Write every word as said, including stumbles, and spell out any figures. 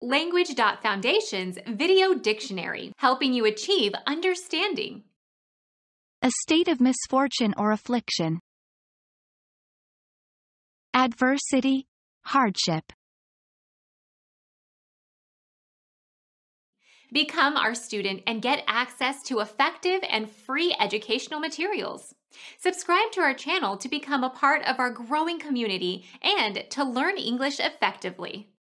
Language dot Foundation's Video Dictionary, helping you achieve understanding. A state of misfortune or affliction. Adversity, hardship. Become our student and get access to effective and free educational materials. Subscribe to our channel to become a part of our growing community and to learn English effectively.